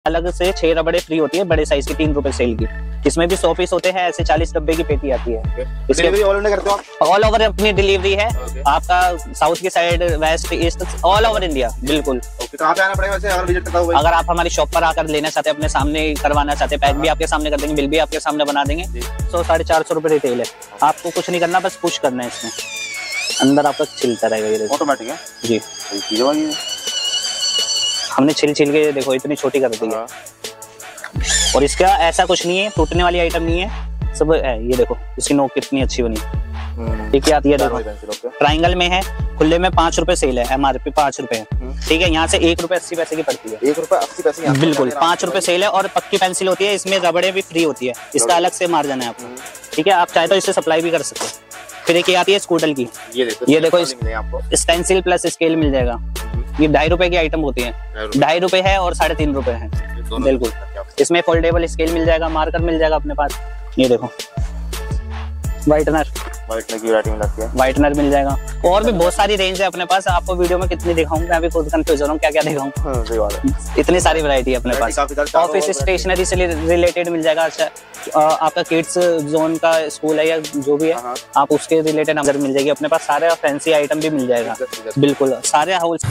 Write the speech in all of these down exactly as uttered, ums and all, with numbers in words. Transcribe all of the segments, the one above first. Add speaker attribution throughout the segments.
Speaker 1: अलग से छह रबड़े फ्री होती है बड़े साइज की, तीन रुपए सेल की। इसमें भी सौ पीस होते हैं, ऐसे चालीस डब्बे की पेटी आती है।
Speaker 2: इसके ऑल ओवर करते हो आप?
Speaker 1: ऑल ओवर अपनी डिलीवरी है। okay. आपका साउथ की side, west, east, all over India. बिल्कुल।
Speaker 2: okay. कहाँ पे आना पड़ेगा वैसे अगर विजिट करता हूँ?
Speaker 1: अगर आप हमारी शॉप पर आकर लेना चाहते हैं, अपने सामने करवाना चाहते हैं, पैक भी आपके सामने कर देंगे, बिल भी आपके सामने बना देंगे। सौ साढ़े चार सौ रुपए रिटेल है। आपको कुछ नहीं करना, बस पुश करना है, इसमें अंदर आपका छिलता रहेगा।
Speaker 2: ऑटोमेटिक है
Speaker 1: जी। हमने छिल छिल के देखो इतनी छोटी कर दी है। और इसका ऐसा कुछ नहीं है, टूटने वाली आइटम नहीं है, सब है। ये देखो इसकी नोक कितनी अच्छी बनी। ठीक है, आती है देखो, ट्राइंगल में है, खुले में पांच रुपए सेल है, एमआरपी पांच रुपए है। ठीक है, यहाँ से एक रुपए अस्सी पैसे की पड़ती है।
Speaker 2: एक रुपए अस्सी पैसे
Speaker 1: बिल्कुल, पांच रुपए सेल है। और पक्की पेंसिल होती है, इसमें रबड़े भी फ्री होती है, इसका अलग से मार्जिन है आपको। ठीक है, आप चाहे तो इससे सप्लाई भी कर सकते हो। फिर एक आती है स्कूटल की, ये देखो, ये देखो स्टेंसिल प्लस स्केल मिल जाएगा। ये ढाई रुपए की आइटम होती है, ढाई रुपए है और साढ़े तीन रुपए है। बिल्कुल, इसमें फोल्डेबल स्केल मिल जाएगा, मार्कर मिल जाएगा अपने पास। ये देखो व्हाइटनर, व्हाइटनर की वैरायटी मिल जाती है, व्हाइटनर मिल जाएगा। और भी बहुत सारी रेंज है अपने पास, आपको वीडियो में कितनी दिखाऊं, मैं भी खुद कंफ्यूज हो रहा हूँ क्या क्या दिखाऊं। हाँ, सही बात है। इतनी सारी वैरायटी है अपने पास। ऑफिस स्टेशनरी से रिलेटेड मिल जाएगा। अच्छा, आपका किड्स जोन का स्कूल है या जो भी है, आप उसके रिलेटेड नंबर मिल जाएगी अपने पास। सारे फैंसी आइटम भी मिल जाएगा। बिल्कुल, सारे house.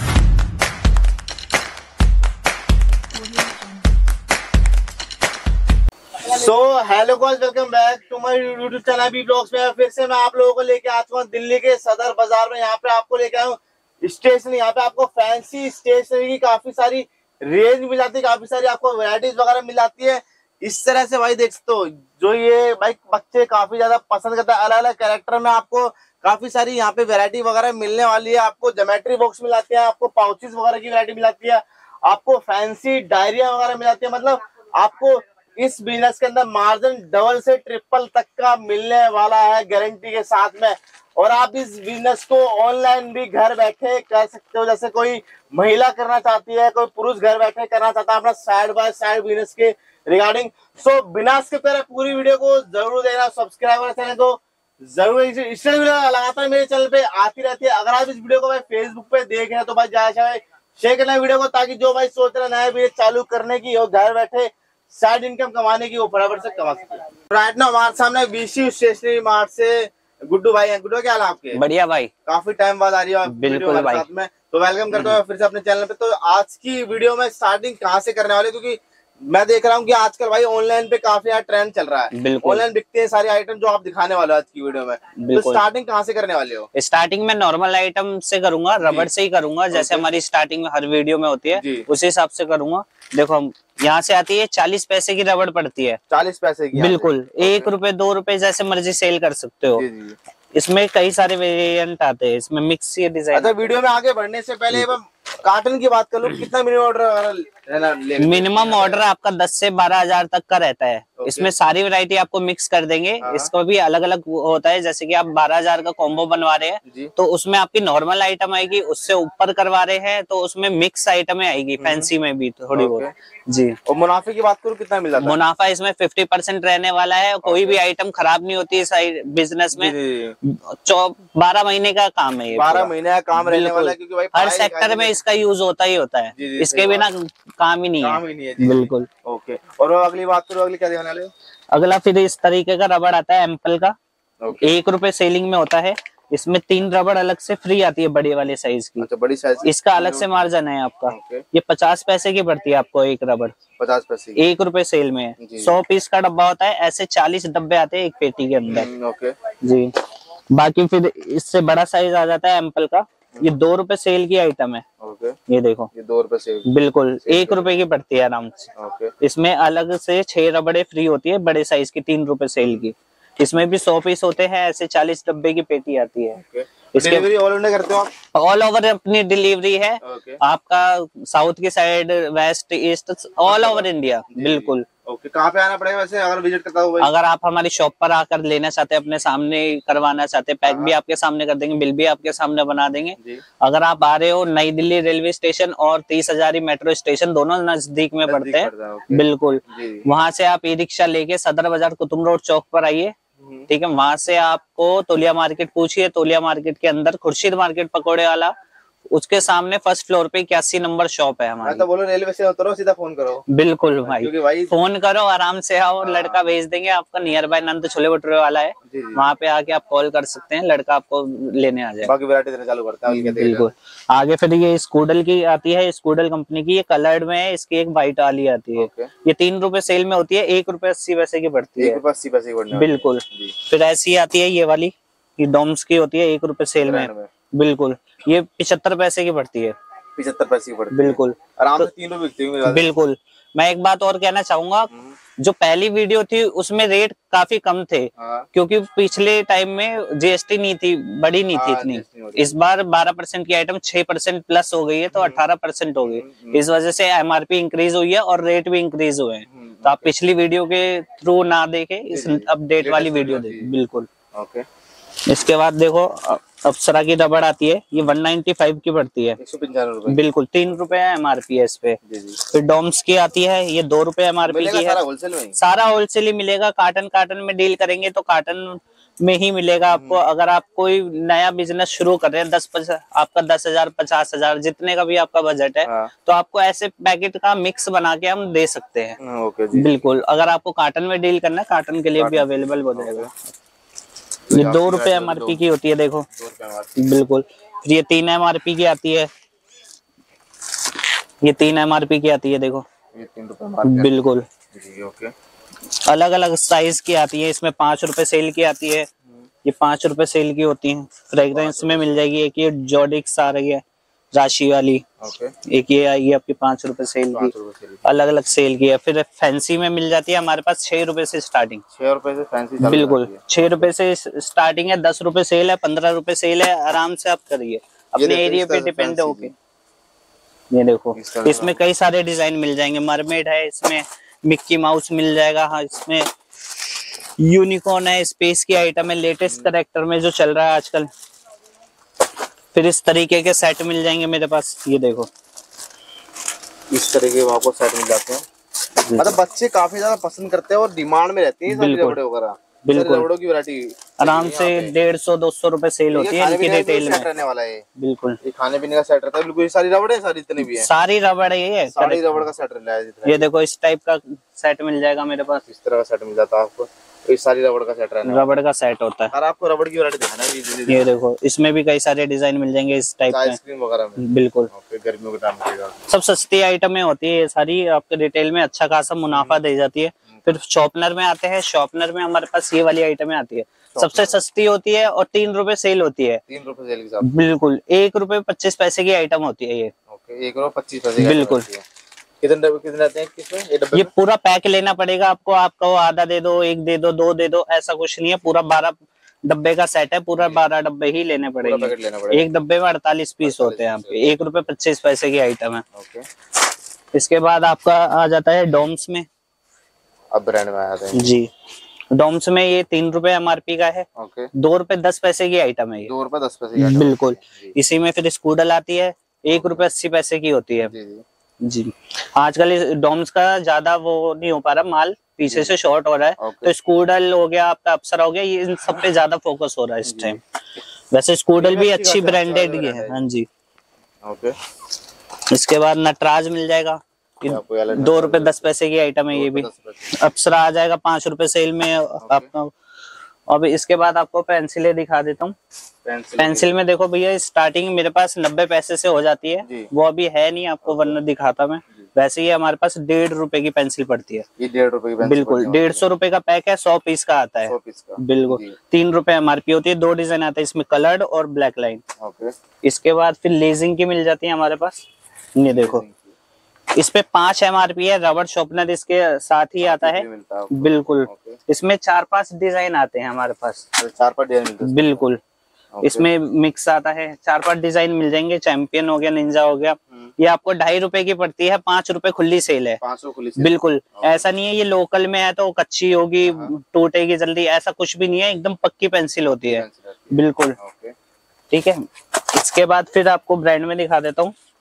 Speaker 2: So hello guys, welcome back to my YouTube channel B blogs में। फिर से मैं आप लोगों को लेके आता हूँ दिल्ली के सदर बाजार में। यहाँ पे आपको लेके आया हूँ स्टेशनरी। यहाँ पे आपको फैंसी स्टेशनरी की काफी सारी रेंज मिल जाती है, काफी सारी आपको वैरायटीज वगैरह मिल जाती है। इस तरह से भाई देख सकते हो, जो ये भाई बच्चे काफी ज्यादा पसंद करते हैं। अलग अलग कैरेक्टर में आपको काफी सारी यहाँ पे वैरायटी वगैरह मिलने वाली है। आपको ज्योमेट्री बॉक्स मिल जाती है, आपको पाउचेस वगैरह की वैरायटी मिल जाती है, आपको फैंसी डायरिया वगैरह मिल जाती है। मतलब आपको इस बिजनेस के अंदर मार्जिन डबल से ट्रिपल तक का मिलने वाला है गारंटी के साथ में। और आप इस बिजनेस को ऑनलाइन भी घर बैठे कर सकते हो। जैसे कोई महिला करना चाहती है, कोई पुरुष घर बैठे करना चाहता है अपना साइड बाय साइड बिजनेस के रिगार्डिंग। सो बिना स्किप करे पूरी वीडियो को जरूर देना। सब्सक्राइब करना तो जरूर, इस लगातार मेरे चैनल पे आती रहती है। अगर आप इस वीडियो को भाई फेसबुक पे देख रहे हैं तो भाई ज्यादा शेयर करना वीडियो को, ताकि जो भाई सोच रहे नया बिजनेस चालू करने की और घर बैठे साइड इनकम कमाने की वो फटाफट से कमा सकते हैं। राइट ना हमारे सामने बीसी स्टेशनरी मार्ट से गुड्डू भाई हैं। गुड्डू क्या हाल आपके?
Speaker 1: बढ़िया भाई,
Speaker 2: काफी टाइम बाद आ रही है बिल्कुल भाई साथ में, तो वेलकम करते हैं फिर से अपने चैनल पे। तो आज की वीडियो में स्टार्टिंग कहाँ से करने वाले, क्योंकि मैं देख रहा हूँ कि आजकल भाई ऑनलाइन पे काफी यार ट्रेंड चल रहा है। ऑनलाइन बिकते हैं सारे आइटम जो आप दिखाने वाले हो आज की वीडियो में। तो स्टार्टिंग कहाँ से करने वाले हो?
Speaker 1: स्टार्टिंग में नॉर्मल आइटम से करूंगा, रबड़ से ही करूंगा, जैसे हमारी स्टार्टिंग में हर वीडियो में होती है उसी हिसाब से करूंगा। देखो हम यहाँ से आती है, चालीस पैसे की रबड़ पड़ती है।
Speaker 2: चालीस पैसे की?
Speaker 1: बिल्कुल, एक रुपए दो रुपए जैसे मर्जी सेल कर सकते हो। इसमें कई सारे वेरिएंट आते हैं, इसमें मिक्स डिजाइन।
Speaker 2: अच्छा, वीडियो में आगे बढ़ने से पहले कार्टन की बात कर लूं, कितना मिनिमम ऑर्डर?
Speaker 1: मिनिमम ऑर्डर आपका दस से बारह हजार तक का रहता है। इसमें सारी वैरायटी आपको मिक्स कर देंगे। इसको भी अलग अलग होता है, जैसे कि आप बारह हजार का कॉम्बो बनवा रहे हैं तो उसमें आपकी नॉर्मल आइटम आएगी, उससे ऊपर करवा रहे हैं तो उसमें मिक्स आइटमें आएगी, फैंसी में भी थोड़ी बहुत जी।
Speaker 2: और मुनाफे की बात करूँ कितना मिल जाता है?
Speaker 1: मुनाफा इसमें फिफ्टी परसेंट रहने वाला है। कोई भी आइटम खराब नहीं होती इस बिजनेस में। बारह महीने का काम है,
Speaker 2: बारह महीने का काम रहने वाला है, क्योंकि भाई
Speaker 1: हर सेक्टर में इसका यूज होता ही होता है। इसके बिना काम ही नहीं है,
Speaker 2: ही नहीं है।
Speaker 1: बिल्कुल।
Speaker 2: ओके, और अगली बात करो, अगली क्या दिखाने वाले?
Speaker 1: अगला फिर इस तरीके का रबड़ आता है एम्पल का, एक रुपए सेलिंग में होता है। इसमें तीन रबड़ अलग से फ्री आती है, बड़ी वाले साइज की।
Speaker 2: अच्छा, बड़ी साइज। इसका
Speaker 1: अलग से मार्जिन है आपका। ये पचास पैसे की पड़ती है आपको एक रबड़,
Speaker 2: पचास पैसे, एक
Speaker 1: रुपए सेल में है। सौ पीस का डब्बा होता है, ऐसे चालीस डब्बे आते हैं एक पेटी के अंदर।
Speaker 2: ओके
Speaker 1: जी। बाकी फिर इससे बड़ा साइज आ जाता है एम्पल का, ये दो रुपए सेल की आइटम है।
Speaker 2: ओके,
Speaker 1: ये देखो,
Speaker 2: ये दो रुपए सेल,
Speaker 1: बिल्कुल एक रुपए की पड़ती है आराम से।
Speaker 2: ओके।
Speaker 1: इसमें अलग से छह रबड़े फ्री होती है बड़े साइज की, तीन रुपए सेल की। इसमें भी सौ पीस होते हैं, ऐसे चालीस डब्बे की पेटी आती है।
Speaker 2: okay. डिलीवरी ऑल ओवर करते हो आप?
Speaker 1: ऑल ओवर अपनी डिलीवरी है।
Speaker 2: okay.
Speaker 1: आपका साउथ की side, west, east, all over India. बिल्कुल।
Speaker 2: ओके, कहाँ पे आना पड़ेगा वैसे अगर विजिट करता हूँ?
Speaker 1: अगर आप हमारी शॉप पर आकर लेना चाहते हैं, अपने सामने करवाना चाहते हैं, पैक भी आपके सामने कर देंगे, बिल भी आपके सामने बना देंगे। अगर आप आ रहे हो नई दिल्ली रेलवे स्टेशन और तीस हजारी मेट्रो स्टेशन, दोनों नजदीक में पड़ते हैं। बिल्कुल, वहां से आप ई रिक्शा लेके सदर बाजार कुतुब रोड चौक पर आइए। ठीक है, वहां से आपको तोलिया मार्केट पूछिए, तोलिया मार्केट के अंदर खुर्शीद मार्केट पकौड़े वाला, उसके सामने फर्स्ट फ्लोर पे इक्यासी नंबर शॉप है हमारी।
Speaker 2: तो बोलो रेलवे से उतरो सीधा फोन करो।
Speaker 1: बिल्कुल भाई,
Speaker 2: भाई
Speaker 1: फोन करो आराम से आओ, लड़का भेज देंगे आपका। नियर बाय नंद छोले भटूरे वाला है, वहाँ पे आके आप कॉल कर सकते हैं, लड़का आपको लेने आ जाएगा।
Speaker 2: बाकी वैरायटी देना चालू करता है।
Speaker 1: बिल्कुल। आगे फिर ये स्कूडल की आती है, स्कूडल कंपनी की, ये कलर्ड में है, इसकी एक वाइट वाली आती है। ये तीन रुपए सेल में होती है, एक रुपए अस्सी पैसे की पड़ती है।
Speaker 2: अस्सी पैसे की।
Speaker 1: बिल्कुल। फिर ऐसी आती है ये वाली, ये डोम्स की होती है, एक रुपए सेल में। बिल्कुल, ये पिछहत्तर पैसे की पड़ती है।
Speaker 2: पिछहत्तर पैसे की पड़ती है।
Speaker 1: बिल्कुल,
Speaker 2: आराम से तीन रुपए बिकती है।
Speaker 1: बिल्कुल। मैं एक बात और कहना चाहूंगा, जो पहली वीडियो थी उसमें रेट काफी कम थे, क्योंकि पिछले टाइम में जीएसटी नहीं थी, बड़ी नहीं थी इतनी। इस बार बारह परसेंट की आइटम छह परसेंट प्लस हो गई है, तो अठारह परसेंट हो गई। इस वजह से एमआरपी इंक्रीज हुई है और रेट भी इंक्रीज हुए हैं। तो आप पिछली वीडियो के थ्रू ना देखे, इस अपडेट वाली वीडियो देखें। बिल्कुल।
Speaker 2: ओके।
Speaker 1: इसके बाद देखो अप्सरा की रबड़ आती है, ये वन नाइन्टी फाइव की पड़ती है।
Speaker 2: एक सौ पंचानवे रुपए।
Speaker 1: बिल्कुल, तीन रुपए एमआरपी है इस पे। फिर डॉम्स की आती है, ये दो रुपए एमआरपी की है।
Speaker 2: सारा होलसेल में? सारा
Speaker 1: होलसेल ही मिलेगा। कार्टन कार्टन में डील करेंगे तो कार्टन में ही मिलेगा आपको। अगर आप कोई नया बिजनेस शुरू कर रहे हैं, दस आपका दस हजार पचास हजार जितने का भी आपका बजट है, तो आपको ऐसे पैकेट का मिक्स बना के हम दे सकते हैं।
Speaker 2: ओके जी।
Speaker 1: बिल्कुल। अगर आपको कार्टन में डील करना है, कार्टन के लिए भी अवेलेबल हो जाएगा। ये दो रुपए एमआरपी की होती है, देखो। बिल्कुल। फिर ये तीन एमआरपी की आती है, ये तीन एमआरपी की आती है, देखो।
Speaker 2: ये तीन रुपए।
Speaker 1: बिल्कुल।
Speaker 2: ओके।
Speaker 1: अलग अलग साइज की आती है, इसमें पांच रुपए सेल की आती है, ये पांच रुपए सेल की होती है। फ्रेग्रेंस में मिल जाएगी, एक ये जॉडिक्स आ रही है राशि वाली।
Speaker 2: ओके।
Speaker 1: एक ये आई है आपकी पांच रुपए सेल की, अलग अलग सेल की है। फिर फैंसी में मिल जाती है हमारे पास छह रुपए से स्टार्टिंग।
Speaker 2: छह रुपए से फैंसी?
Speaker 1: बिल्कुल, छह रुपए से स्टार्टिंग है, दस रुपए सेल है, पंद्रह रुपए सेल है। आराम से आप करिए, अपने एरिया पे डिपेंड होके। ये देखो, इसमें कई सारे डिजाइन मिल जाएंगे। मरमेड है, इसमें मिक्की माउस मिल जाएगा, हाँ इसमें यूनिकॉर्न है, स्पेस की आइटम है, लेटेस्ट कैरेक्टर में जो चल रहा है आजकल। फिर इस तरीके के सेट मिल जाएंगे मेरे पास, ये देखो
Speaker 2: इस तरीके के आपको सेट मिल जाते हैं। मतलब बच्चे काफी ज्यादा पसंद करते हैं और डिमांड में रहती है सारी रबड़े वगैरह।
Speaker 1: बिल्कुल,
Speaker 2: रबड़ों की वैरायटी
Speaker 1: आराम से डेढ़ सौ दो सौ रुपए सेल होती है इनकी रिटेल में।
Speaker 2: रहने वाला है।
Speaker 1: बिल्कुल,
Speaker 2: ये खाने पीने का सेट रहता है। बिल्कुल, सारी रबड़ है, सारी इतने भी है,
Speaker 1: सारी रबड़ है,
Speaker 2: सारी रबड़ का सेट रहता है।
Speaker 1: ये देखो इस टाइप का सेट मिल जाएगा मेरे पास,
Speaker 2: इस तरह का सेट मिल जाता है आपको। ये सारी रबड़ का सेट रहना है,
Speaker 1: रबड़ का सेट होता है।
Speaker 2: और आपको रबड़ की वैरायटी दिखाना है।
Speaker 1: ये देखो, इसमें भी कई सारे डिजाइन मिल जाएंगे इस टाइप के,
Speaker 2: आइसक्रीम वगैरह में।
Speaker 1: बिल्कुल,
Speaker 2: गर्मियों के टाइम में
Speaker 1: सब सस्ती आइटमें होती है ये सारी, आपके रिटेल में अच्छा खासा मुनाफा दे जाती है। फिर शॉर्पनर में आते हैं, शॉर्पनर में हमारे पास ये वाली आइटमें आती है, सबसे सस्ती होती है और तीन रुपए सेल होती है।
Speaker 2: तीन रुपए सेल के साथ? बिल्कुल,
Speaker 1: एक रुपए पच्चीस पैसे की आइटम होती है ये।
Speaker 2: ओके, एक रुपए पच्चीस पैसे।
Speaker 1: बिल्कुल।
Speaker 2: कितने कितने रहते हैं किसमें? ये,
Speaker 1: ये पूरा पैक लेना पड़ेगा आपको। आपका वो आधा दे दो, एक दे दो, दो दे दो, ऐसा कुछ नहीं है। पूरा बारह डब्बे का सेट है, पूरा बारह डब्बे ही लेने पड़ेंगे। एक डब्बे में अड़तालीस पीस होते हैं यहाँ पे। एक रुपए पच्चीस पैसे की आइटम है। इसके बाद आपका आ जाता है डोम्स में।
Speaker 2: अब ब्रांड में आते हैं
Speaker 1: जी। डोम्स में ये तीन रुपए एमआरपी का है।
Speaker 2: ओके।
Speaker 1: दो रुपए दस पैसे की आइटम है ये।
Speaker 2: दो रुपए दस पैसे की आइटम।
Speaker 1: बिल्कुल। इसी में फिर स्कूडल आती है, एक रुपए अस्सी पैसे की होती है।
Speaker 2: जी जी।
Speaker 1: जी। आजकल डोम्स का ज्यादा वो नहीं हो पा रहा, माल पीछे से शॉर्ट हो रहा है, तो स्कूडल हो गया, आपका अप्सरा हो गया, ये इन सब पे ज्यादा फोकस हो रहा है इस टाइम। वैसे स्कूडल भी अच्छी ब्रांडेड ही है। हाँ जी।
Speaker 2: ओके।
Speaker 1: इसके बाद नटराज मिल जाएगा, दो रुपए दस पैसे की आइटम है ये भी। अप्सरा आ जाएगा पांच रुपए सेल में आपका। अब इसके बाद आपको पेंसिलें दिखा देता हूँ। पेंसिल, पेंसिल में देखो भैया, स्टार्टिंग मेरे पास नब्बे पैसे से हो जाती है, वो अभी है नहीं, आपको वरना दिखाता मैं। वैसे ये हमारे पास डेढ़ रुपए की पेंसिल पड़ती है।
Speaker 2: ये डेढ़ रुपए की?
Speaker 1: बिल्कुल, डेढ़ सौ रुपए का पैक है, सौ पीस का आता है।
Speaker 2: सौ पीस का?
Speaker 1: बिल्कुल। तीन रुपए एमआरपी होती है, दो डिजाइन आता है इसमें, कलर्ड और ब्लैक लाइन।
Speaker 2: ओके।
Speaker 1: इसके बाद फिर लेजिंग की मिल जाती है हमारे पास। ये देखो, इस पे पांच एमआरपी है, रबड़ शॉर्पनर इसके साथ ही आता है। बिल्कुल। इसमें चार पांच डिजाइन आते हैं हमारे पास।
Speaker 2: चार पांच डिजाइन? बिल्कुल।
Speaker 1: इसमें मिक्स आता है, चार पांच डिजाइन मिल जाएंगे। चैंपियन हो गया, निंजा हो गया, ये आपको ढाई रुपए की पड़ती है, पांच रुपए खुली सेल है।
Speaker 2: पाँच सौ खुली सेल? बिल्कुल।
Speaker 1: ऐसा नहीं है ये लोकल में है तो कच्ची होगी, टूटेगी जल्दी, ऐसा कुछ भी नहीं है, एकदम पक्की पेंसिल होती है। बिल्कुल। ठीक है। इसके बाद फिर आपको ब्रांड में दिखा देता हूँ।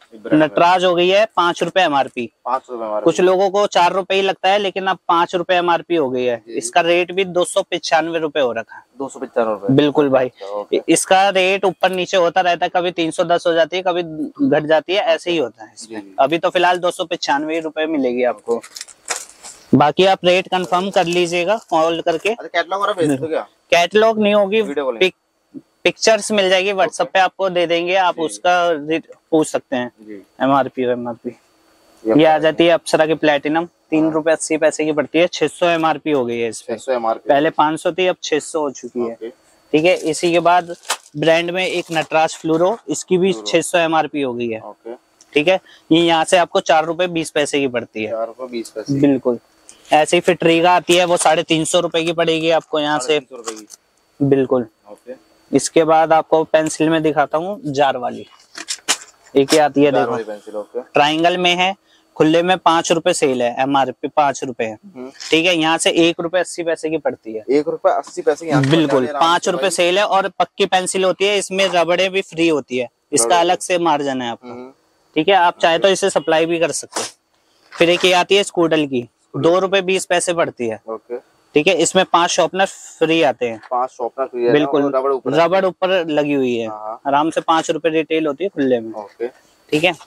Speaker 1: नटराज हो गई है पाँच रुपए एमआरपी।
Speaker 2: पाँच रुपए
Speaker 1: कुछ लोगों को चार रुपए ही लगता है, लेकिन अब पाँच रुपए एमआरपी हो गई है। इसका रेट भी दो सौ पिचानवे रुपए हो रखा है।
Speaker 2: दो सौ पिचानवे रुपए
Speaker 1: बिल्कुल भाई। इसका रेट ऊपर नीचे होता रहता है, कभी तीन सौ दस हो जाती है, कभी घट जाती है, ऐसे ही होता है इसमें। अभी तो फिलहाल दो सौ पिचानवे रुपए मिलेगी आपको। बाकी आप रेट कंफर्म कर लीजिएगा कॉल करके। कैटलॉग नहीं होगी, पिक, पिक्चर्स मिल जाएगी व्हाट्सएप पे, आपको दे देंगे, आप उसका पूछ सकते हैं एमआरपी। एमआरपी ये आ जाती है अप्सरा की प्लेटिनम, तीन रुपए अस्सी पैसे की पड़ती है। छह सौ एमआरपी हो गई है इस पे, पहले पाँच सौ थी, अब छह सौ हो चुकी है। ठीक है, इसी के बाद ब्रांड में एक नटराज फ्लोरो, इसकी भी छह सौ एमआरपी हो गई है। ठीक है, ये यहाँ से आपको चार रुपए बीस पैसे की पड़ती है।
Speaker 2: चार रुपए बीस पैसे
Speaker 1: बिल्कुल। ऐसे ही फिर ट्रीगा आती है, वो साढ़े तीन सौ रुपए की पड़ेगी आपको यहाँ से। बिल्कुल। इसके बाद आपको पेंसिल में दिखाता हूँ, जार वाली एक ही आती है, देखो ट्राइंगल में है, खुले में पांच रुपए सेल है, एमआरपी पांच रुपए है। ठीक है, यहाँ से एक रुपए अस्सी पैसे की पड़ती है।
Speaker 2: एक रुपए अस्सी पैसे की,
Speaker 1: बिल्कुल पांच रुपए सेल है। और पक्की पेंसिल होती है, इसमें रबड़े भी फ्री होती है, इसका अलग से मार्जिन है आपका। ठीक है, आप चाहे तो इसे सप्लाई भी कर सकते हैं। फिर एक ये आती है स्कूडल की, दो रुपए बीस पैसे पड़ती है। ठीक है, इसमें पांच शॉर्पनर फ्री आते हैं।
Speaker 2: पांच शॉर्पनर फ्री है,
Speaker 1: बिल्कुल। रबड़ ऊपर लगी हुई है, आराम से पांच रुपए रिटेल होती है खुले में। ठीक है,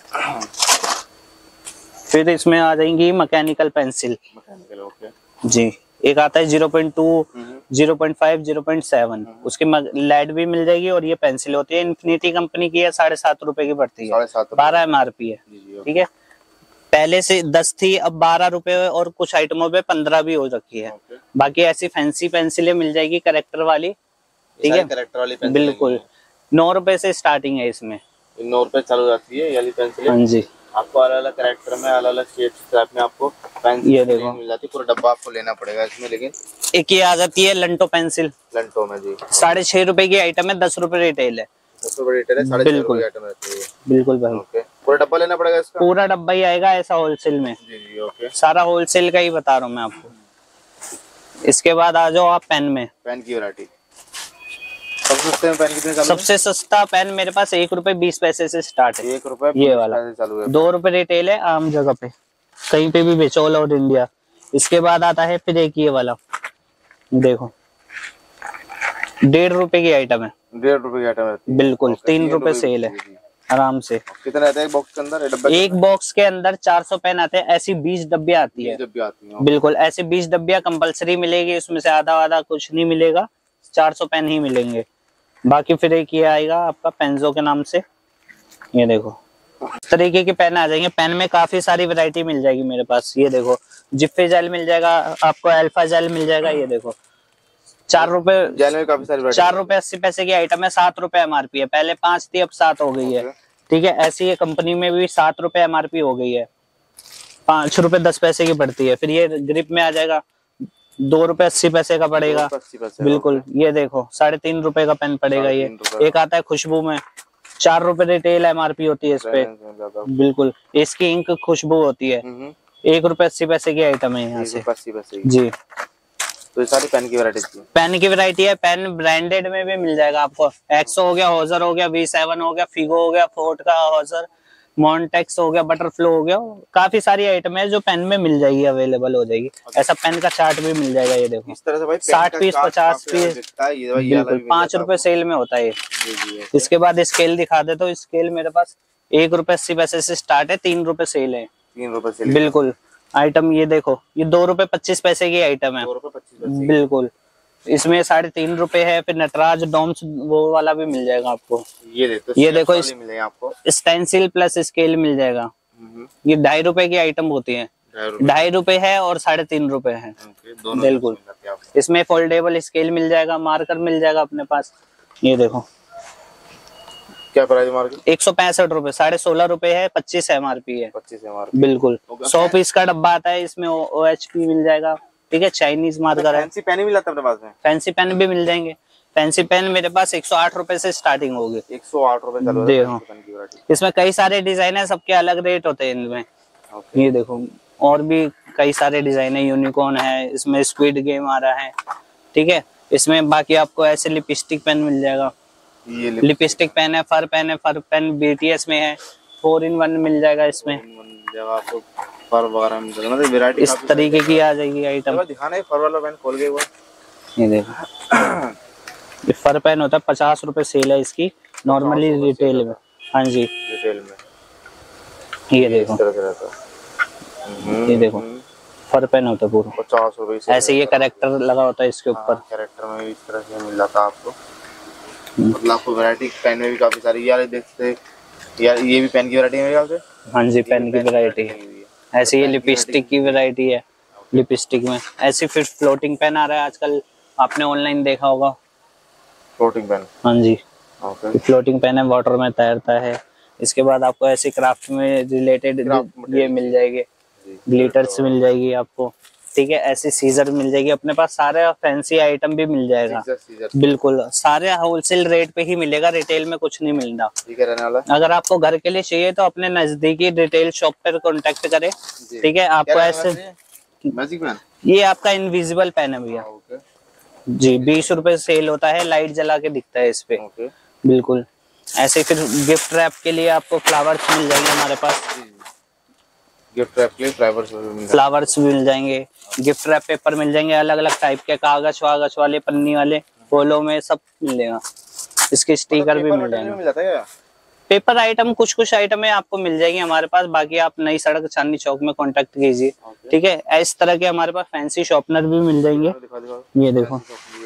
Speaker 1: फिर इसमें आ जाएंगी मैकेनिकल पेंसिल। जी, एक आता है zero point two, zero point five, zero point seven, उसकी लेड भी मिल जाएगी। और ये पेंसिल होती है, इन्फिनिटी कंपनी की है, साढ़े सात रुपए की पड़ती है, बारह एमआरपी है। ठीक है, पहले से दस थी, अब बारह रुपए और कुछ आइटमों पे पंद्रह भी हो रखी है। बाकी ऐसी फैंसी पेंसिलें मिल जाएगी करेक्टर वाली। ठीक है,
Speaker 2: करेक्टर वाली
Speaker 1: बिल्कुल नौ रुपए से स्टार्टिंग है इसमें,
Speaker 2: नौ रुपए चालू जाती है ये वाली पेंसिल।
Speaker 1: हाँ जी,
Speaker 2: आपको अलग अलग कैरेक्टर में अलग अलग शेप्स टाइप में आपको पेंसिल ये देखो मिल जाती है। पूरा डब्बा आपको लेना पड़ेगा इसमें। लेकिन
Speaker 1: एक ये आ जाती है लंटो पेंसिल,
Speaker 2: लंटो में जी
Speaker 1: साढ़े छह रुपए की आइटम है, दस रुपए रिटेल है।
Speaker 2: दस रुपए रिटेल है, साढ़े छह रुपए की आइटम रहती है।
Speaker 1: बिल्कुल भाई।
Speaker 2: ओके, पूरा डब्बा लेना पड़ेगा इसका? पूरा
Speaker 1: डब्बा ही आएगा ऐसा होलसेल में।
Speaker 2: जी जी ओके,
Speaker 1: सारा होलसेल का ही बता रहा हूँ मैं आपको। इसके बाद आ जाओ आप पेन में।
Speaker 2: पेन की वैरायटी सबसे सस्ते में पेन कितने चालू है?
Speaker 1: सबसे सस्ता पेन मेरे पास एक रुपए बीस पैसे से स्टार्ट है।
Speaker 2: एक रुपए
Speaker 1: ये वाला
Speaker 2: चालू है,
Speaker 1: दो रुपए रिटेल है, आम जगह पे कहीं पे भी बेचो ऑल ओवर इंडिया। इसके बाद आता है फिर एक ये वाला, देखो डेढ़ रुपए की आइटम है।
Speaker 2: डेढ़ रुपए की आइटम है,
Speaker 1: बिल्कुल। तीन रुपए सेल है आराम से।
Speaker 2: कितने रहते हैं बॉक्स के अंदर? डब्बे
Speaker 1: एक बॉक्स के अंदर चार सौ पेन आते हैं, ऐसी बीस डब्बे आती है। बिल्कुल, ऐसी बीस डब्बियां कंपलसरी मिलेगी, उसमें से आधा आधा कुछ नहीं मिलेगा, चार सौ पेन ही मिलेंगे। बाकी फिर एक ये आएगा आपका पेंजो के नाम से, ये देखो इस तरीके के पेन आ जाएंगे। पेन में काफी सारी वैरायटी मिल जाएगी मेरे पास। ये देखो जिप्फी जेल मिल जाएगा आपको, अल्फा जेल मिल जाएगा। ये देखो चार रुपए
Speaker 2: जेल में काफी सारी
Speaker 1: चार रुपए अस्सी पैसे की आइटम है, सात रुपए एमआरपी है। पहले पांच थी, अब सात हो गई है। ठीक है, ऐसी ये कंपनी में भी सात रुपए एमआरपी हो गई है, पांच रुपए दस पैसे की पड़ती है। फिर ये ग्रिप में आ जाएगा, दो रुपए अस्सी पैसे का पड़ेगा। बिल्कुल, ये देखो साढ़े तीन रुपए का पेन पड़ेगा। ये एक आता है खुशबू में, चार रुपए रिटेल एमआरपी होती है इस पे। बिल्कुल, इसकी इंक खुशबू होती है, एक रुपए अस्सी पैसे की आइटम है यहाँ से जी।
Speaker 2: तो ये सारी पेन की वैरायटी है।
Speaker 1: पेन की वैरायटी है। पेन ब्रांडेड में भी मिल जाएगा आपको, एक्सो हो गया, होजर हो गया, वी सेवन हो गया, फिगो हो गया, फोर्ट का होजर, मॉन्टेक्स हो गया, बटरफ्लो हो गया। काफी सारी आइटम है जो पेन में मिल जाएगी, अवेलेबल हो जाएगी। ऐसा पेन का चार्ट भी मिल जाएगा। ये देखो
Speaker 2: इस तरह से भाई
Speaker 1: साठ पीस पचास पीस बिल्कुल पांच रुपए सेल में होता है। इसके बाद स्केल दिखा दे, तो स्केल मेरे पास एक रुपए अस्सी पैसे से स्टार्ट है, तीन रुपए सेल है।
Speaker 2: तीन रुपए सेल
Speaker 1: बिल्कुल। आइटम ये देखो, ये दो रुपए पच्चीस पैसे की आइटम है। बिल्कुल, इसमें साढ़े तीन रुपए है। फिर नटराज डोम्स वो वाला भी मिल जाएगा आपको।
Speaker 2: ये देखो
Speaker 1: ये देखो इस
Speaker 2: आपको
Speaker 1: स्टेंसिल प्लस स्केल मिल जाएगा। ये ढाई रुपए की आइटम होती है, ढाई रुपए है और साढ़े तीन रुपए है। बिल्कुल, इसमें फोल्डेबल स्केल मिल जाएगा, मार्कर मिल जाएगा अपने पास। ये देखो
Speaker 2: क्या प्राइस मार्केट?
Speaker 1: एक सौ पैंसठ रुपए, साढ़े सोलह रुपए है, पच्चीस एमआरपी है।
Speaker 2: पच्चीस एमआरपी
Speaker 1: बिल्कुल। सौ पीस का डब्बा आता है, इसमें ओ एच पी मिल जाएगा। ठीक है, चाइनीज मार्कर है।
Speaker 2: फैंसी पेन भी लाता है अपने पास में?
Speaker 1: फैंसी पेन भी मिल जाएंगे। फैंसी पेन मेरे पास एक सौ आठ रुपए से स्टार्टिंग होगी।
Speaker 2: एक सौ आठ रुपए चालू है।
Speaker 1: देखो इसमें कई सारे डिजाइन है, सबके अलग रेट होते हैं इनमें। ये देखो और भी कई सारे डिजाइन है, यूनिकॉर्न है, इसमें स्क्विड गेम आ रहा है। ठीक है, इसमें बाकी आपको ऐसे लिपस्टिक पेन मिल जाएगा। ये लिपस्टिक पेन है, फर पेन है, फर पेन बीटीएस में है। फोर इन वन मिल जाएगा इसमें।
Speaker 2: आपको फर वगैरह मिल जाएगा, मतलब वैरायटी
Speaker 1: इस तरीके की आ जाएगी आइटम।
Speaker 2: दिखाना है फर वाला पेन खोल के वो।
Speaker 1: ये देखो ये फर पेन होता है, पचास रुपए सेल है इसकी नॉर्मली रिटेल में। हाँ जी
Speaker 2: रिटेल में।
Speaker 1: ये देखो ये देखो फर पेन होता है पूरा
Speaker 2: पचास रुपए से।
Speaker 1: ऐसे ये कैरेक्टर लगा होता है इसके ऊपर।
Speaker 2: कैरेक्टर में भी इस तरह से मिल जाता है आपको। मतलब आपको वैरायटी पेन में भी काफी सारी यार देखते यार, ये भी पेन की वैरायटी है आपसे।
Speaker 1: हाँ जी पेन की वैरायटी है। ऐसे ये लिपस्टिक की वैरायटी है, लिपस्टिक में ऐसे फिर फ्लोटिंग पेन आ रहा है आजकल, आपने ऑनलाइन देखा होगा
Speaker 2: फ्लोटिंग पेन।
Speaker 1: हाँ जी
Speaker 2: ओके।
Speaker 1: फ्लोटिंग पेन है, वाटर में तैरता है। इसके बाद आपको ऐसे क्राफ्ट में रिलेटेड ये मिल जाएंगे, ग्लिटर्स मिल जाएगी आपको, ठीक है। ऐसी सीजर मिल जाएगी अपने पास, सारे फैंसी आइटम भी मिल जाएगा। बिल्कुल सारे होलसेल रेट पे ही मिलेगा, रिटेल में कुछ नहीं मिलना। ठीक है रहने वाला। अगर आपको घर के लिए चाहिए तो अपने नजदीकी रिटेल शॉप पर कांटेक्ट करें, ठीक है। आपको ऐसे
Speaker 2: मैजिक पेन,
Speaker 1: ये आपका इनविजिबल पेन है भैया जी, बीस रुपए सेल होता है, लाइट जला के दिखता है इस पे। बिल्कुल ऐसे फिर गिफ्ट रैप के लिए आपको फ्लावर्स मिल जाएंगे हमारे पास।
Speaker 2: गिफ्ट रैप के लिए फ्लावर्स
Speaker 1: फ्लावर्स भी मिल जाएंगे, गिफ्ट रैप पेपर मिल जाएंगे अलग अलग टाइप के, कागज वागज वाले, पन्नी वाले, फूलों में सब मिलेगा। इसके स्टिकर भी मिल जाएंगे।
Speaker 2: मिल जाता है
Speaker 1: पेपर आइटम कुछ कुछ आइटम है आपको मिल जाएगी हमारे पास, बाकी आप नई सड़क चांदनी चौक में कांटेक्ट कीजिए, ठीक है। इस तरह के हमारे पास फैंसी शॉर्पनर भी मिल जाएंगे। ये देखो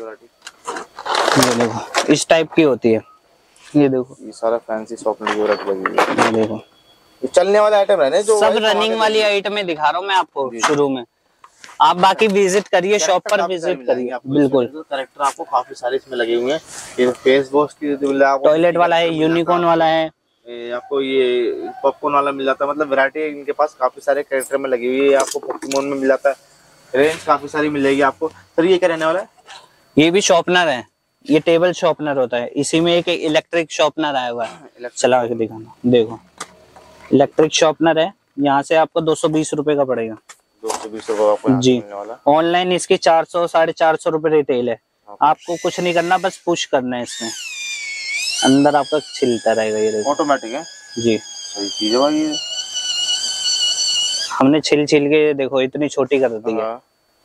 Speaker 1: ये देखो इस टाइप की होती है, ये देखो
Speaker 2: ये सारा फैंसी शॉर्पनर की वैरायटी लगी हुई है।
Speaker 1: ये देखो
Speaker 2: ये चलने वाले आइटम है जो
Speaker 1: सब रनिंग वाली आइटम है, दिखा रहा हूँ मैं आपको शुरू में। आप बाकी विजिट करिए, शॉप पर विजिट करिए। बिल्कुल
Speaker 2: कैरेक्टर आपको काफी सारे इसमें लगे हुए हैं। ये फेस वॉश की
Speaker 1: टॉयलेट वाला है, यूनिकॉर्न वाला है,
Speaker 2: आपको ये पॉपकॉर्न वाला मिल जाता है। मतलब वैरायटी इनके पास काफी सारे कैरेक्टर में लगी हुई है। आपको पोकेमोन में मिल जाता है, रेंज काफी सारी मिल जाएगी आपको। सर ये क्या रहने वाला है?
Speaker 1: ये भी शॉर्पनर है, ये टेबल शॉर्पनर होता है। इसी में एक इलेक्ट्रिक शॉर्पनर आया हुआ है, चला के दिखाना। देखो इलेक्ट्रिक शॉर्पनर है, यहाँ से आपको दो सौ बीस रुपए का पड़ेगा।
Speaker 2: दो सौ बीस रुपए
Speaker 1: जी। ऑनलाइन इसकी चार सौ साढ़े चार सौ रुपए रिटेल है। आपको कुछ नहीं करना, बस पुश करना है, इसमें अंदर आपका छिलता रहेगा। ये देखो
Speaker 2: ऑटोमेटिक है
Speaker 1: जी,
Speaker 2: सही चीज है भाई। ये
Speaker 1: हमने छिल छिल के देखो इतनी छोटी कर दी है।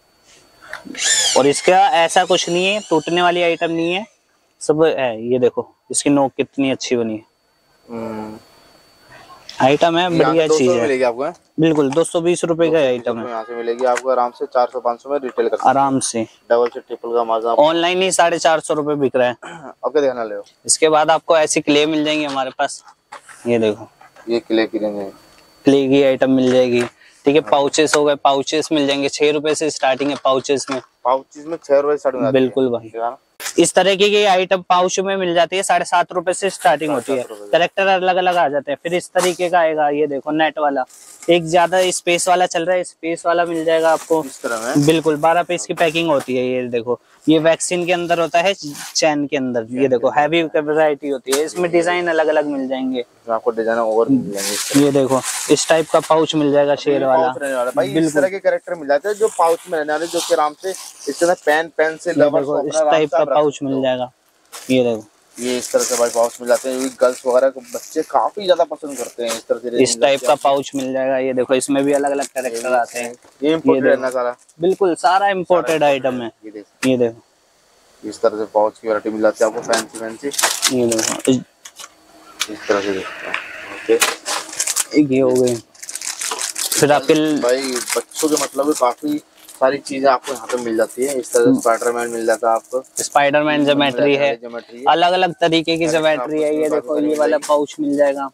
Speaker 1: और इसका ऐसा कुछ नहीं है, टूटने वाली आइटम नहीं है, सब है। ये देखो इसकी नोक कितनी अच्छी बनी है, आइटम है, बढ़िया चीज है।
Speaker 2: मिलेगी आपको
Speaker 1: बिल्कुल दो सौ बीस रुपए का आइटम है।
Speaker 2: यहाँ से मिलेगी आपको आराम से चार सौ पाँच सौ में रिटेल कर
Speaker 1: आराम से।
Speaker 2: डबल से ट्रिपल का मजा।
Speaker 1: ऑनलाइन ही साढ़े चार सौ रुपए बिक रहा है।
Speaker 2: अब क्या देखना ले।
Speaker 1: इसके बाद आपको ऐसी क्ले मिल जाएंगी हमारे पास। ये देखो
Speaker 2: ये क्ले की रेंज है,
Speaker 1: क्ले की आइटम मिल जाएगी, ठीक है। पाउचेस हो गए, पाउचेस मिल जाएंगे, छह रुपए से स्टार्टिंग है पाउचेस में।
Speaker 2: पाउचेस में छह रुपए स्टार्टिंग।
Speaker 1: बिल्कुल भाई, इस तरह की आइटम पाउच में मिल जाती है, साढ़े सात रुपए से स्टार्टिंग होती है। कैरेक्टर अलग अलग आ जाते हैं। फिर इस तरीके का आएगा, ये देखो नेट वाला, एक ज्यादा स्पेस वाला चल रहा है, स्पेस वाला मिल जाएगा आपको
Speaker 2: इस तरह में।
Speaker 1: बिल्कुल बारह पीस की पैकिंग होती है। ये देखो ये वैक्सीन के अंदर होता है, चैन के अंदर। ये देखो हैवी वैरायटी होती है, इसमें डिजाइन अलग अलग मिल जाएंगे
Speaker 2: आपको, डिजाइन और मिल जाएंगे।
Speaker 1: ये देखो इस टाइप का पाउच मिल जाएगा, शेर वाला।
Speaker 2: भाई इस तरह के कैरेक्टर मिल जाते हैं जो पाउच में रहने वाले, जो कि आराम से इस तरह पेन पेंसिल रबर
Speaker 1: इस टाइप का पाउच मिल जाएगा। ये देखो
Speaker 2: ये इस तरह से भाई पाउच मिल जाते हैं, गर्ल्स वगैरह को बच्चे काफी ज्यादा पसंद करते हैं। इस तरह से
Speaker 1: इस टाइप का पाउच मिल जाएगा। ये देखो इसमें भी अलग अलग कैरेक्टर आते हैं।
Speaker 2: ये इम्पोर्टेड है सारा,
Speaker 1: बिल्कुल सारा इम्पोर्टेड आइटम है। ये देखो
Speaker 2: इस तरह से पाउच की वैरायटी मिल जाती है आपको, फैंसी फैंसी।
Speaker 1: ये देखो
Speaker 2: इस तरह से देखते हैं।
Speaker 1: ये हो गए। फिर आपके
Speaker 2: भाई बच्चों के मतलब काफी सारी चीजें आपको यहाँ पे मिल जाती है। इस तरह से स्पाइडरमैन मिल जाता है आपको,
Speaker 1: स्पाइडरमैन ज्योमेट्री है, अलग अलग तरीके की ज्योमेट्री है। ये देखो ये वाला पाउच मिल जाएगा।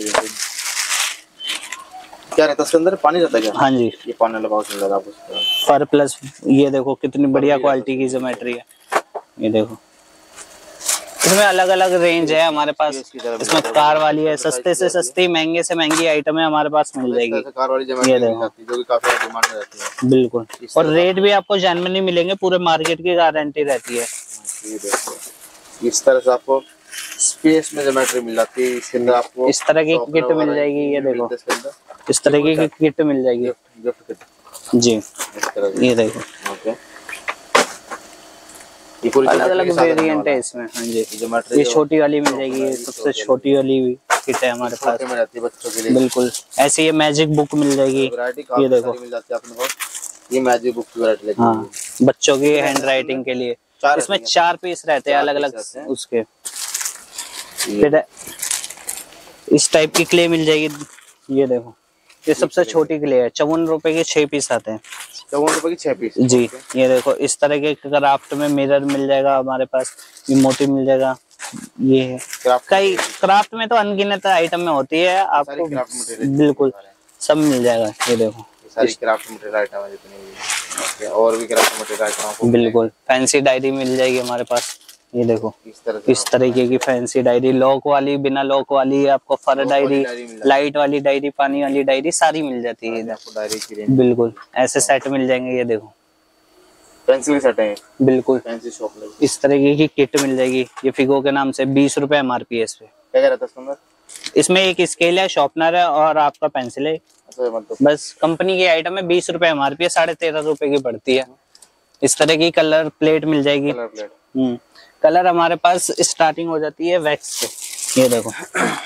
Speaker 2: क्या रहता है इसके अंदर? पानी रहता है क्या?
Speaker 1: हाँ जी,
Speaker 2: ये पानी वाला पाउच मिल जाता है आपको।
Speaker 1: फर प्लस ये देखो कितनी बढ़िया क्वालिटी की ज्योमेट्री है। ये देखो इसमें अलग अलग रेंज है हमारे पास। इसमें कार वाली है, सस्ते से सस्ती, महंगे से महंगी आइटम है हमारे पास मिल जाएगी।
Speaker 2: कार वाली ये देखो जो कि काफी डिमांड में रहती है।
Speaker 1: बिल्कुल, और रेट भी आपको जेन्युइन मिलेंगे, पूरे मार्केट की गारंटी रहती है।
Speaker 2: ये देखो इस तरह से आपको स्पेस में ज्योमेट्री मिल जाती है। इसके अंदर आपको
Speaker 1: इस तरह की किट मिल जाएगी। ये देखो इस तरह की किट मिल जाएगी
Speaker 2: गिफ्ट किट
Speaker 1: जी। ये देखो
Speaker 2: ओके,
Speaker 1: अलग अलग वेरिएंट है इसमें। हाँ जी, ये छोटी वाली मिल जाएगी, सबसे छोटी वाली भी। किट है हमारे पास
Speaker 2: में रहती है बच्चों के लिए।
Speaker 1: बिल्कुल ऐसे ये मैजिक बुक मिल जाएगी, ये देखो
Speaker 2: मिल जाती है अपने को, ये मैजिक बुक की वैरायटी लगती है।
Speaker 1: हाँ, बच्चों की हैंड राइटिंग के लिए इसमें चार पीस रहते हैं अलग अलग उसके। फिर इस टाइप की क्ले मिल जाएगी, ये देखो ये सबसे छोटी क्ले है, चौवन रुपए के छह पीस आते हैं।
Speaker 2: चौवन रुपए की छह पीस
Speaker 1: जी। ये देखो इस तरह के क्राफ्ट में मिरर मिल जाएगा हमारे पास, ये मोती मिल जाएगा, ये है कई क्राफ्ट में तो अनगिनत आइटम में होती है, आपको बिल्कुल सब मिल जाएगा। ये देखो
Speaker 2: सारी क्राफ्ट मटेरियल आइटम है जितनी भी, और भी क्राफ्ट मटेरियल आइटम
Speaker 1: बिल्कुल। फैंसी डायरी मिल जाएगी हमारे पास, ये देखो इस तरह इस तरीके की फैंसी डायरी, लॉक वाली, बिना लॉक वाली, आपको फर डायरी, लाइट वाली डायरी, पानी वाली डायरी, सारी मिल जाती है इधर। बिल्कुल ऐसे सेट मिल जाएंगे, ये देखो
Speaker 2: पेंसिल सेट है
Speaker 1: बिल्कुल।
Speaker 2: फैंसी शॉप में
Speaker 1: इस तरीके की किट मिल जाएगी, ये फिगो के नाम से, बीस रुपए एम आर पी है इस पे।
Speaker 2: क्या क्या रहता है इसके अंदर?
Speaker 1: इसमें एक स्केल है, शॉर्पनर है और आपका पेंसिल है, बस कंपनी की आइटम है, बीस रुपए एम आर पी है, साढ़े तेरह रुपए की पड़ती है। इस तरह की कलर प्लेट मिल जाएगी।
Speaker 2: कलर प्लेट
Speaker 1: हम्म कलर हमारे पास स्टार्टिंग हो जाती है वैक्स से, ये देखो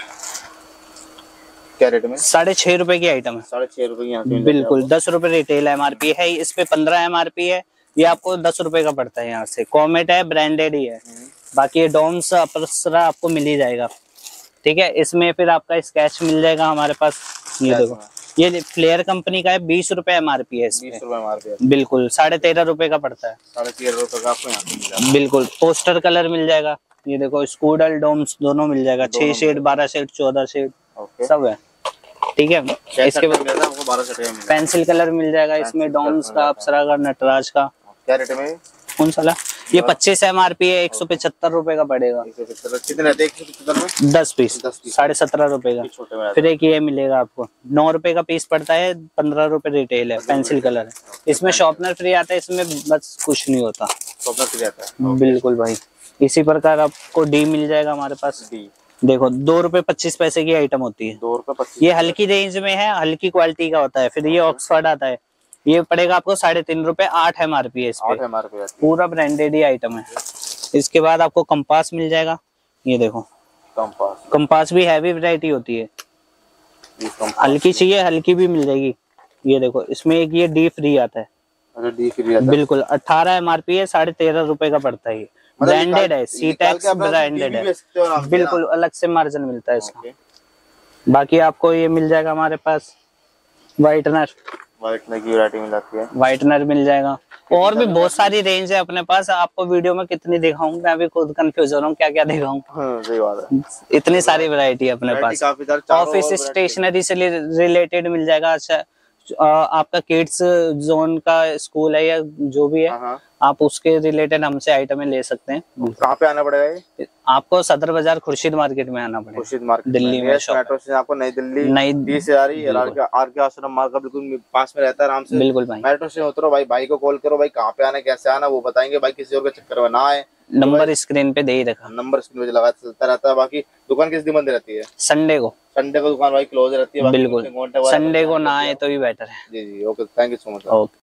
Speaker 2: क्या रेट में?
Speaker 1: साढ़े छह रुपए की आइटम है,
Speaker 2: साढ़े छह रुपए की यहाँ पे
Speaker 1: बिल्कुल। दस रुपए रिटेल एम आर पी है, इस पे पंद्रह एम आर पी है, ये आपको दस रुपए का पड़ता है यहाँ से। कॉमेट है, ब्रांडेड ही है, बाकी ये डॉम्स अपसरा आपको मिल ही जाएगा, ठीक है। इसमें फिर आपका स्केच मिल जाएगा हमारे पास, ये देखो ये फ्लेयर कंपनी का है, बीस रुपए एम आर पी है,
Speaker 2: बीस रुपए एम आर पी है,
Speaker 1: बिल्कुल साढ़े तेरह रुपए का पड़ता है,
Speaker 2: साढ़े तेरह रुपए का आपको यहाँ पे मिल जाएगा।
Speaker 1: बिल्कुल पोस्टर कलर मिल जाएगा, ये देखो स्कूडल डोम्स दोनों मिल जाएगा, छह शेड, बारह शेड, चौदह शेड सब है, ठीक है। इसके बाद पेंसिल कलर मिल जाएगा इसमें, डॉम्स का, अप्सरा का, नटराज का।
Speaker 2: क्या रेट में
Speaker 1: कौन सा? ये पच्चीस एम आर पी है, एक सौ पचहत्तर रुपए का पड़ेगा।
Speaker 2: कितने रहते हैं?
Speaker 1: दस पीस, साढ़े सत्रह रुपए का। फिर एक ये मिलेगा आपको, नौ रुपए का पीस पड़ता है, पंद्रह रुपए रिटेल है, पेंसिल कलर है। इसमें शॉर्पनर फ्री आता है, इसमें बस कुछ नहीं होता,
Speaker 2: शॉर्पनर फ्री आता है,
Speaker 1: बिल्कुल भाई। इसी प्रकार आपको डी मिल जाएगा हमारे पास, डी देखो दो रुपए पच्चीस पैसे की आइटम होती है,
Speaker 2: दो रुपए पच्चीस।
Speaker 1: ये हल्की रेंज में है, हल्की क्वालिटी का होता है। फिर ये ऑक्सफर्ड आता है, ये पड़ेगा आपको साढ़े तीन रुपए, आठ एम आर पी है, इस पे पूरा ब्रांडेड ही आइटम है। इसके बाद आपको कंपास मिल जाएगा, ये देखो
Speaker 2: कंपास,
Speaker 1: कंपास भी हैवी वैरायटी होती है, हल्की चाहिए हल्की भी मिल जाएगी। ये देखो इसमें एक ये डी फ्री आता है,
Speaker 2: डी फ्री आता है,
Speaker 1: बिल्कुल अठारह एम आर पी है, साढ़े तेरह रुपए का पड़ता है। ये ब्रांडेड है, सी टैक्स ब्रांडेड है, बिल्कुल अलग से मार्जिन मिलता है इसका। बाकी आपको ये मिल जाएगा हमारे पास व्हाइटनर,
Speaker 2: व्हाइटनर की वैरायटी मिल जाती है,
Speaker 1: व्हाइटनर मिल जाएगा, और भी बहुत सारी रेंज है अपने पास। आपको वीडियो में कितनी दिखाऊं, मैं भी खुद कंफ्यूज हो रहा हूँ क्या क्या दिखाऊं।
Speaker 2: हाँ, सही बात है,
Speaker 1: इतनी सारी वैरायटी है अपने पास। ऑफिस स्टेशनरी से रिलेटेड मिल जाएगा। अच्छा आपका किड्स जोन का स्कूल है या जो भी है,
Speaker 2: हाँ।
Speaker 1: आप उसके रिलेटेड हमसे आइटमें ले सकते हैं।
Speaker 2: कहाँ पे आना पड़ेगा ये?
Speaker 1: आपको सदर बाजार खुर्शीद मार्केट में आना पड़ेगा,
Speaker 2: खुर्शीद मार्केट
Speaker 1: दिल्ली में।
Speaker 2: मेट्रो से आपको नई दिल्ली
Speaker 1: नई
Speaker 2: दिल्ली से आ रही है, आर के आश्रम मार्ग का बिल्कुल पास में रहता है, आराम से
Speaker 1: बिल्कुल भाई।
Speaker 2: मेट्रो से उतरो भाई, भाई को कॉल करो, भाई कहाँ पे आना कैसे आना वो बताएंगे भाई, किसी और के चक्कर में ना आए।
Speaker 1: नंबर स्क्रीन पे दे ही रखा,
Speaker 2: नंबर स्क्रीन पे लगा चलता रहता है। बाकी दुकान किस दिन बंद रहती है?
Speaker 1: संडे को,
Speaker 2: संडे को दुकान भाई क्लोज रहती है,
Speaker 1: बिल्कुल संडे को ना आए तो भी बेटर है।
Speaker 2: जी जी okay, thank you so much.
Speaker 1: Okay.